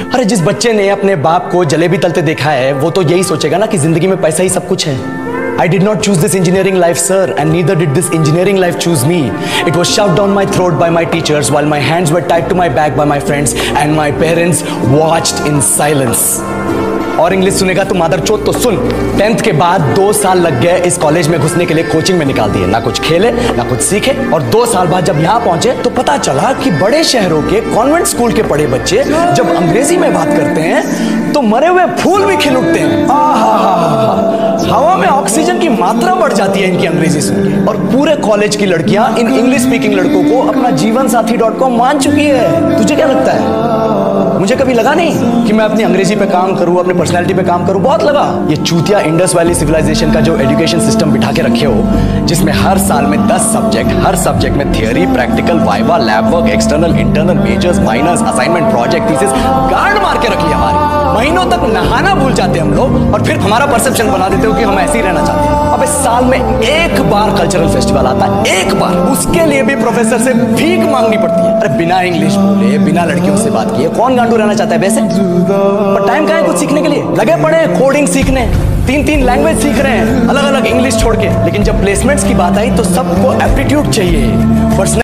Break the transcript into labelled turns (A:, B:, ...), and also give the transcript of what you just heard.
A: अरे जिस बच्चे ने अपने बाप को जलेबी तलते देखा है वो तो यही सोचेगा ना कि जिंदगी में पैसा ही सब कुछ है। I did not choose this engineering life, sir, and neither did this engineering life choose me. It was shoved down my throat by my teachers while my hands were tied to my back by my friends and my parents watched in silence. और English सुनेगा तो मादरचोद तो सुन। 10th के बाद 2 साल लग गए इस कॉलेज में घुसने के लिए, कोचिंग में निकाल दिए। ना कुछ खेले ना कुछ सीखे, और 2 साल बाद जब यहाँ पहुंचे तो पता चला कि बड़े शहरों के कॉन्वेंट स्कूल के पढ़े बच्चे जब अंग्रेजी में बात करते हैं तो मरे हुए फूल भी खिल उठते हैं। हवा में ऑक्सीजन की मात्रा बढ़ जाती है इनकी अंग्रेजी सुन के। और पूरे कॉलेज की लड़कियां इन इंग्लिश स्पीकिंग लड़कों को अपना जीवन साथी .com मान चुकी है। तुझे क्या लगता है? मुझे कभी लगा नहीं कि मैं अपनी अंग्रेजी पे काम करूं, अपने पर्सनैलिटी पे काम करूं। बहुत लगा। ये चूतिया इंडस वैली सिविलाइजेशन का जो एजुकेशन सिस्टम बिठा के रखे हो, जिसमें हर साल में 10 सब्जेक्ट, हर सब्जेक्ट में theory, practical, viva, lab work, external, internal, majors, minors, assignment, project, thesis, गार्ड मार के रख लिया हमारी। महीनों तक नहाना भूल जाते हम लोग और फिर हमारा परसेप्शन बना देते हो कि हम ऐसे ही रहना चाहते हैं। अब इस साल में एक बार कल्चरल फेस्टिवल आता है, एक बार, उसके लिए भी प्रोफेसर से भीख मांगनी पड़ती है। अरे बिना इंग्लिश बोले, बिना लड़कियों से बात किए कौन गांडू रहना चाहता है वैसे? पर टाइम कहाँ है कुछ सीखने के लिए? लगे पड़े कोडिंग सीखने, 3 लैंग्वेज सीख रहे हैं अलग अलग इंग्लिश छोड़ के। लेकिन जब प्लेसमेंट्स की बात आई तो सबको एप्टीट्यूड चाहिए, पर्सनल